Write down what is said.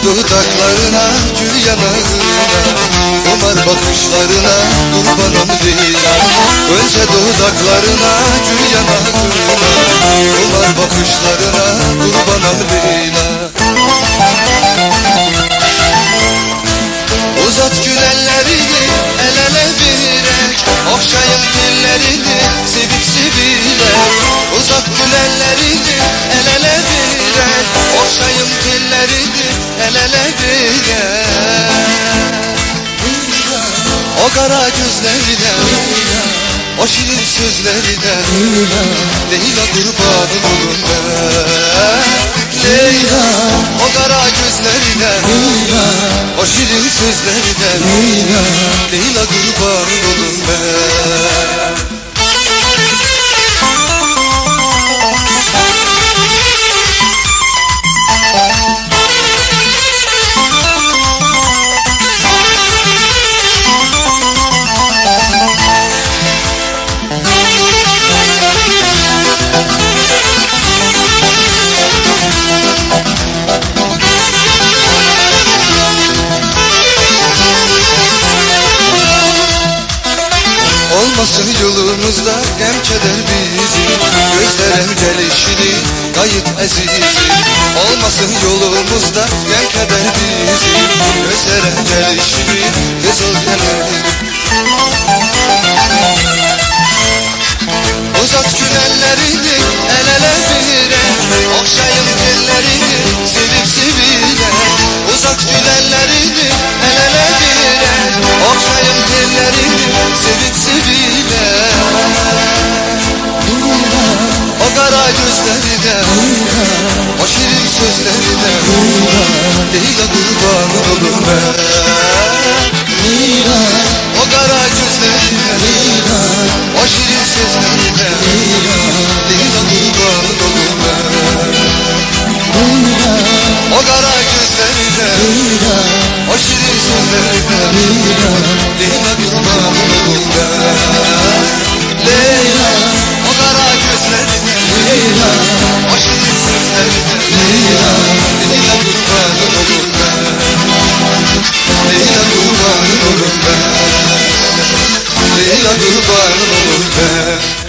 dudaklarına, gül yanağına, umar bakışlarına kurbanım Leyla. Önce dudaklarına, gül yanağına, umar bakışlarına kurbanım Leyla. Uzat gül ellerini, el ele verek, okşayın tellerini, sevip sevilek. Uzat gül ellerini, el ele verek, okşayın tellerini, el ele verek. O kara gözlerine, o şirin sözlerine, Leyla kurbanım olun ben. Leyla, o kara gözlerine, o şirin sözlerine, Leyla kurbanım olun ben. Olmasın yolumuzda gem keder bizim, gözlerim gelişini kayıt ezizim. Olmasın yolumuzda gem keder bizim, gözlerim gelişini kızıl gelir. Uzat gül ellerini, el ele verek, okşayın tellerini, sevip sevilek. Uzat gül ellerini, el ele verek, okşayın tellerini, sevip sevilek. O kara gözlerine, o şirin sözlerine, Leyla kurbanım olun ben. O kara gözlerine, o şirin sözlerine, Leyla kurbanım olun ben. O kara gözlerine, o şirin sözlerine, Leyla kurbanım olun ben. Leyla, o kara gözlerine, o şirin sözlerine, Leyla kurbanım olun ben. Leyla kurbanım olun ben. Leyla kurbanım olun ben.